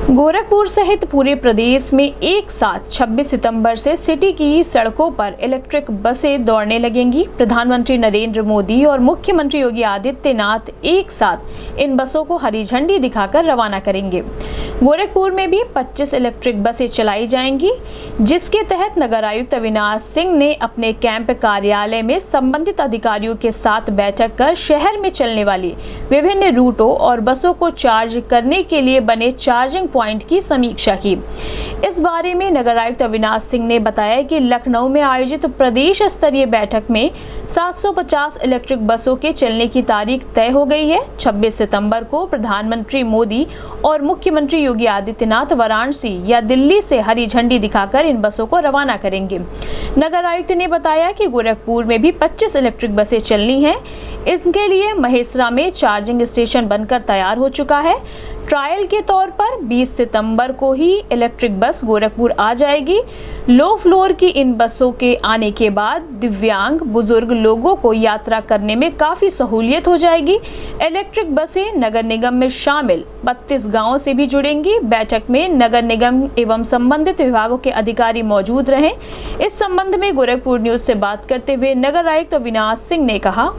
गोरखपुर सहित पूरे प्रदेश में एक साथ 26 सितंबर से सिटी की सड़कों पर इलेक्ट्रिक बसें दौड़ने लगेंगी। प्रधानमंत्री नरेंद्र मोदी और मुख्यमंत्री योगी आदित्यनाथ एक साथ इन बसों को हरी झंडी दिखाकर रवाना करेंगे। गोरखपुर में भी 25 इलेक्ट्रिक बसें चलाई जाएंगी, जिसके तहत नगर आयुक्त अविनाश सिंह ने अपने कैंप कार्यालय में संबंधित अधिकारियों के साथ बैठक कर शहर में चलने वाली विभिन्न रूटों और बसों को चार्ज करने के लिए बने चार्जिंग पॉइंट की समीक्षा की। इस बारे में नगर आयुक्त अविनाश सिंह ने बताया कि लखनऊ में आयोजित प्रदेश स्तरीय बैठक में 750 इलेक्ट्रिक बसों के चलने की तारीख तय हो गई है। 26 सितंबर को प्रधानमंत्री मोदी और मुख्यमंत्री योगी आदित्यनाथ वाराणसी या दिल्ली से हरी झंडी दिखाकर इन बसों को रवाना करेंगे। नगर आयुक्त ने बताया कि गोरखपुर में भी 25 इलेक्ट्रिक बसें चलनी हैं। इसके लिए महेसरा में चार्जिंग स्टेशन बनकर तैयार हो चुका है। ट्रायल के तौर पर 20 सितंबर को ही इलेक्ट्रिक बस गोरखपुर आ जाएगी। लो फ्लोर की इन बसों के आने के बाद दिव्यांग बुजुर्ग लोगों को यात्रा करने में काफी सहूलियत हो जाएगी। इलेक्ट्रिक बसें नगर निगम में शामिल 32 गांवों से भी जुड़ेंगी। बैठक में नगर निगम एवं संबंधित विभागों के अधिकारी मौजूद रहे। इस संबंध में गोरखपुर न्यूज से बात करते हुए नगर आयुक्त अविनाश सिंह ने कहा,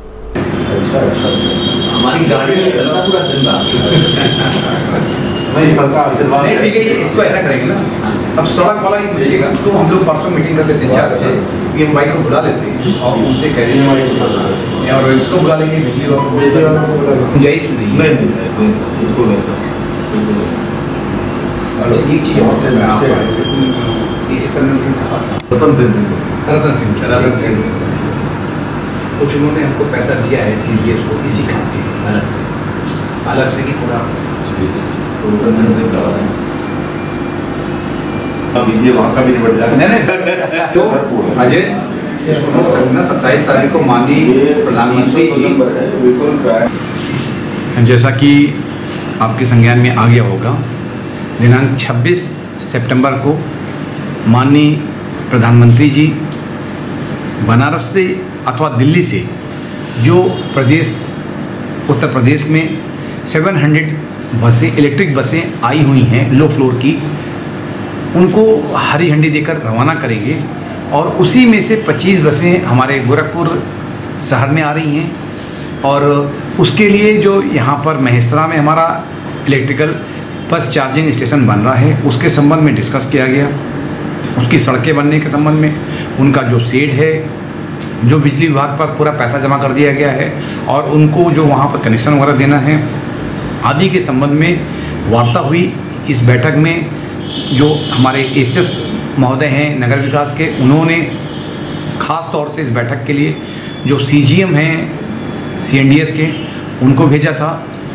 हमारी गाड़ी में चलता पूरा दिन रात नहीं सरकार आशीर्वाद नहीं, ठीक है। इसको ऐसा करेंगे ना, अब सड़क वाला ही पूछेगा तो हम लोग परसों मीटिंग कर लेते हैं 4 से PMY को बुला लेते हैं और उनसे कह देंगे और इसको बुला लेंगे बिजली वालों को गुंजाइश नहीं एक चीज़ और रतन सिंह कुछ उन्होंने हमको पैसा दिया है CGS को इसी काम के अलग से कि पूरा अब ये वहाँ का भी निपट जाएगा। नहीं सर, तो अजय 27 तारीख को माननीय प्रधानमंत्री जी, जैसा कि आपके संज्ञान में आ गया होगा, दिनांक 26 सितंबर को माननीय प्रधानमंत्री जी बनारस से अथवा दिल्ली से जो उत्तर प्रदेश में 700 बसें इलेक्ट्रिक बसें आई हुई हैं लो फ्लोर की, उनको हरी झंडी देकर रवाना करेंगे और उसी में से 25 बसें हमारे गोरखपुर शहर में आ रही हैं। और उसके लिए जो यहाँ पर महेसरा में हमारा इलेक्ट्रिकल बस चार्जिंग स्टेशन बन रहा है, उसके संबंध में डिस्कस किया गया। उसकी सड़कें बनने के संबंध में, उनका जो शेड है, जो बिजली विभाग पर पूरा पैसा जमा कर दिया गया है और उनको जो वहाँ पर कनेक्शन वगैरह देना है आदि के संबंध में वार्ता हुई। इस बैठक में जो हमारे SS महोदय हैं नगर विकास के, उन्होंने ख़ास तौर से इस बैठक के लिए जो CGM हैं CNDS के, उनको भेजा था।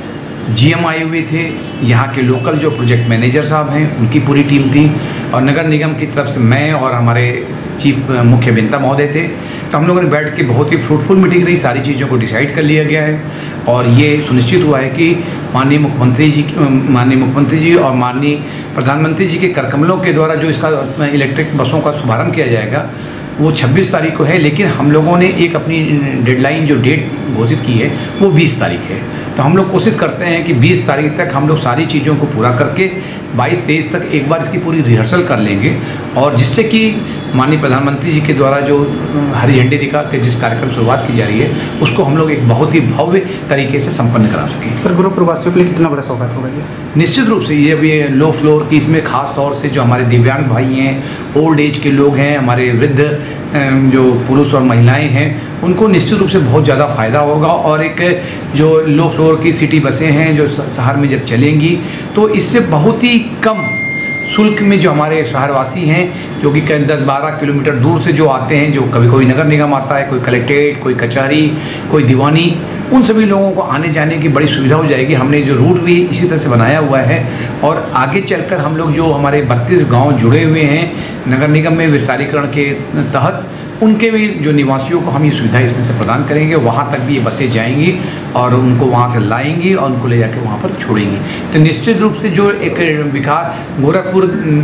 GM आए हुए थे, यहाँ के लोकल जो प्रोजेक्ट मैनेजर साहब हैं उनकी पूरी टीम थी और नगर निगम की तरफ से मैं और हमारे चीफ मुख्य अभियंता महोदय थे। तो हम लोगों ने बैठ के बहुत ही फ्रूटफुल मीटिंग रही, सारी चीज़ों को डिसाइड कर लिया गया है और ये सुनिश्चित हुआ है कि माननीय मुख्यमंत्री जी और माननीय प्रधानमंत्री जी के करकमलों के द्वारा जो इसका इलेक्ट्रिक बसों का शुभारंभ किया जाएगा वो 26 तारीख को है, लेकिन हम लोगों ने एक अपनी डेडलाइन जो डेट घोषित की है वो 20 तारीख है। तो हम लोग कोशिश करते हैं कि 20 तारीख तक हम लोग सारी चीज़ों को पूरा करके 22-23 तक एक बार इसकी पूरी रिहर्सल कर लेंगे और जिससे कि माननीय प्रधानमंत्री जी के द्वारा जो हरी झंडी दिखा के जिस कार्यक्रम शुरुआत की जा रही है उसको हम लोग एक बहुत ही भव्य तरीके से संपन्न करा सकें। सर, गोरखपुर वासियों के लिए कितना बड़ा सौगात होगा ये? निश्चित रूप से ये अभी लो फ्लोर की, इसमें खास तौर से जो हमारे दिव्यांग भाई हैं, ओल्ड एज के लोग हैं, हमारे वृद्ध जो पुरुष और महिलाएं हैं, उनको निश्चित रूप से बहुत ज़्यादा फ़ायदा होगा। और एक जो लो फ्लोर की सिटी बसें हैं जो शहर में जब चलेंगी तो इससे बहुत ही कम शुल्क में जो हमारे शहरवासी हैं जो कि 10-12 किलोमीटर दूर से जो आते हैं, जो कभी कोई नगर निगम आता है, कोई कलेक्ट्रेट, कोई कचहरी, कोई दीवानी, उन सभी लोगों को आने जाने की बड़ी सुविधा हो जाएगी। हमने जो रूट भी इसी तरह से बनाया हुआ है और आगे चलकर हम लोग जो हमारे 32 गांव जुड़े हुए हैं नगर निगम में विस्तारीकरण के तहत, उनके भी जो निवासियों को हम ये सुविधा इसमें से प्रदान करेंगे। वहाँ तक भी ये बसें जाएंगी और उनको वहाँ से लाएंगी और उनको ले जाके वहाँ पर छोड़ेंगी। तो निश्चित रूप से जो एक विकास गोरखपुर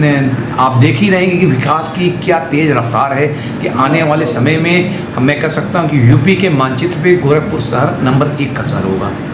आप देख ही रहेंगे कि विकास की क्या तेज़ रफ्तार है कि आने वाले समय में मैं कह सकता हूँ कि यूपी के मानचित्र पे गोरखपुर शहर नंबर 1 का शहर होगा।